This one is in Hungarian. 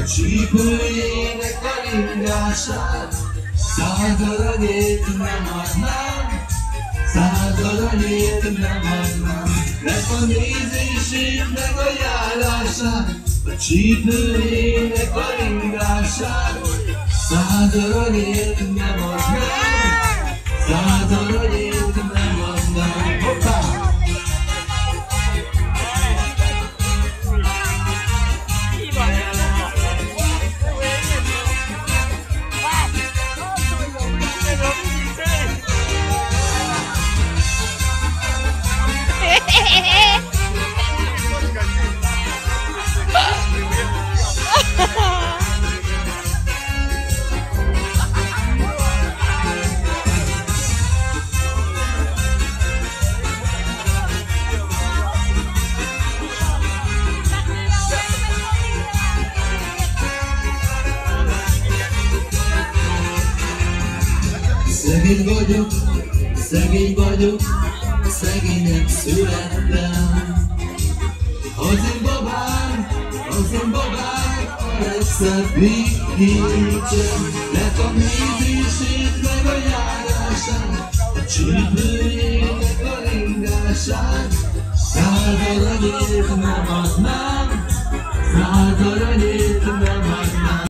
csípőjének a ringását. 100 aranyért nem adnám, 100 aranyért nem adnám. Nek a nézését, meg a járását, a csípőjének a ringását. 100 aranyért nem adnám, 100 aranyért nem adnám. Hoppá! Szegény vagyok, szegénynek születtem. Az én babám a legszebbik kincsem. Nek a nézését, meg a járását, a csípőjének a ringását. 100 aranyért nem adnám, 100 aranyért nem adnám.